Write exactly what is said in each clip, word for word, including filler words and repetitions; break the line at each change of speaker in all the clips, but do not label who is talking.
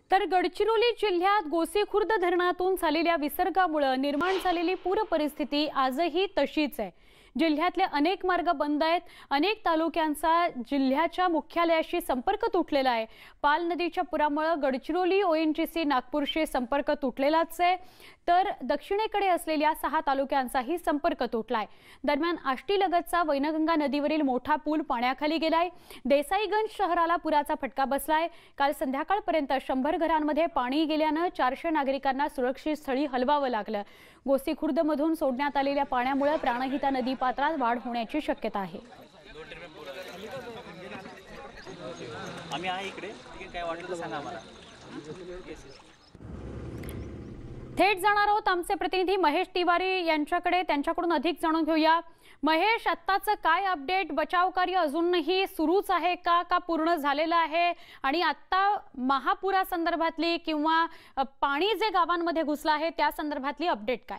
तर गडचिरोली जिल्ह्यात गोसीखुर्द धरणातून झालेल्या विसर्गामुळे निर्माण झालेली पूर परिस्थिती आजही तशीच आहे। जिल्ह्यातले अनेक मार्ग बंद आहेत। अनेक तालुक्यांचा जिल्ह्याच्या मुख्यालयाशी संपर्क तुटलेला आहे। पाल नदीच्या पुरामुळे गडचिरोली ओएनजीसी नागपूरशी संपर्क तुटलेलाच आहे, तर दक्षिणेकडे असलेल्या सहा तालुक्यांचाही संपर्क तुटलाय। दरम्यान आष्टीलगतचा वैनगंगा नदीवरील मोठा पूल पाण्याखाली गेलाय। देसाईगंज शहराला पुराचा फटका बसलाय। काल संध्याकाळपर्यंत शंभर घरांमध्ये पाणी गेल्याने चारशे नागरिकांना सुरक्षित स्थळी हलवावं लागलं। गोसीखुर्दमधून सोडण्यात आलेल्या पाण्यामुळे प्राणहिता नदी पात्रात वाढ होण्याची शक्यता आहे।
आम्ही आहे इकडे, काय वाटलं सांगा आम्हाला।
थेट जाणार आहोत आमचे प्रतिनिधी महेश तिवारी यांच्याकडे, त्यांच्याकडून अधिक जाणून घेऊया। महेश, आत्ताचं काय अपडेट? बचाव कार्य अजूनही सुरूच आहे का का पूर्ण झालेलं आहे? आणि आता महापुरा संदर्भातली किंवा पाणी जे गावांमध्ये घुसलं आहे त्या संदर्भातली अपडेट काय?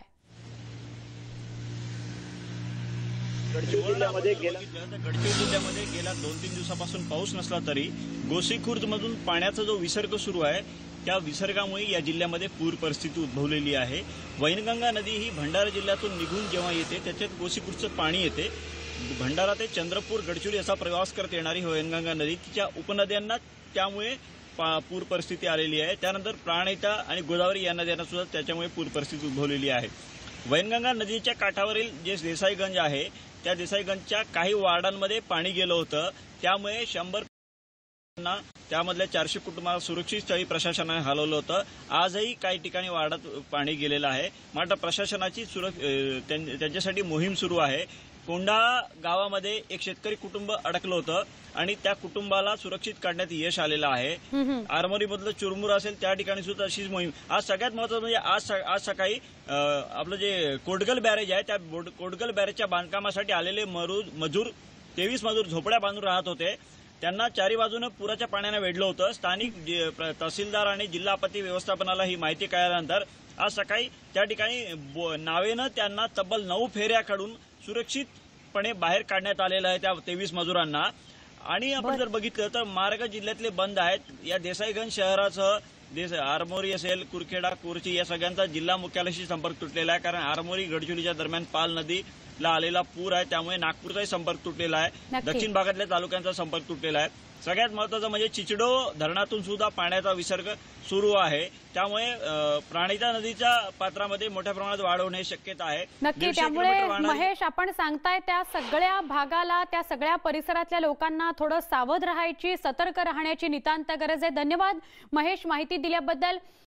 गडचिरोली जिल्ह्यामध्ये गेल्या गडचिरोली जिल्ह्यामध्ये गेल्या दोन तीन दिवसापासून पाऊस नसला तरी गोसीखुर्द मधून पाण्याचा जो विसर्ग सुरू आहे त्या विसर्गामुळे या जिल्ह्यामध्ये पूर परिस्थिती उद्भवलेली आहे। वैनगंगा नदी ही भंडारा जिल्ह्यातून निघून जेव्हा येते त्याच्यात गोसीखुर्दचं पाणी येते। भंडारा ते चंद्रपूर गडचिरोली असा प्रवास करत येणारी वैनगंगा नदी तिच्या उपनद्यांना त्यामुळे पूर परिस्थिती आलेली आहे। त्यानंतर प्राणहिता आणि गोदावरी या नद्यांना सुद्धा त्याच्यामुळे पूर परिस्थिती उद्भवलेली आहे। वैनगंगा नदीच्या काठावरील जे देसाईगंज आहे त्या देसाईगंजच्या काही वार्डांमध्ये पाणी गेलं होतं, त्यामुळे शंभर त्यामधल्या चारशे कुटुंबांना सुरक्षित स्थळी प्रशासनाने हलवलं होतं। आजही काही ठिकाणी वार्डात पाणी गेलेलं आहे, मात्र प्रशासनाची त्यांच्यासाठी मोहीम सुरू आहे। कोंढाळा गावामध्ये एक शेतकरी कुटुंब अडकलं होतं आणि त्या कुटुंबाला सुरक्षित काढण्यात यश आलेलं आहे। आरमोरी मधलं चुरमुर असेल त्या ठिकाणी सुद्धा अशीच मोहीम। आज सगळ्यात महत्त्वाचं म्हणजे आज आज सकाळी आपलं जे कोटगल बॅरेज आहे त्या कोटगल बॅरेजच्या बांधकामासाठी आलेले मजूर तेवीस मजूर झोपड्या बांधून राहत होते। त्यांना चारी बाजूने पुराच्या पाण्याने वेढलं होतं। स्थानिक तहसीलदार आणि जिल्हा आपत्ती व्यवस्थापनाला ही माहिती कळल्यानंतर आज सकाळी त्या ठिकाणी नावेनं त्यांना तब्बल नऊ फेऱ्या काढून सुरक्षितपणे बाहेर काढण्यात आलेलं आहे त्या तेवीस मजुरांना। आणि आपण जर बघितलं तर मार्ग जिल्ह्यातले बंद आहेत। या देसाईगंज शहरासह देस आरमोरी असेल, कुरखेडा, कोरची या सगळ्यांचा जिल्हा मुख्यालयाशी संपर्क तुटलेला आहे, कारण आरमोरी गडचिरोलीच्या दरम्यान पाल नदीला आलेला पूर आहे, त्यामुळे नागपूरचाही संपर्क तुटलेला आहे। दक्षिण भागातल्या तालुक्यांचा संपर्क तुटलेला आहे। सगळ्यात महत्त्वाचं म्हणजे चिचडो धरणातून सुद्धा पाण्याचा विसर्ग सुरू आहे, त्यामुळे प्राणहिता नदीच्या पात्रामध्ये मोठ्या प्रमाणात वाढ होण्याची शक्यता आहे।
नक्की, त्यामुळे महेश आपण सांगताय त्या सगळ्या भागाला, त्या सगळ्या परिसरातल्या लोकांना थोडं सावध राहायची, सतर्क राहण्याची नितांत गरज आहे। धन्यवाद महेश माहिती दिल्याबद्दल।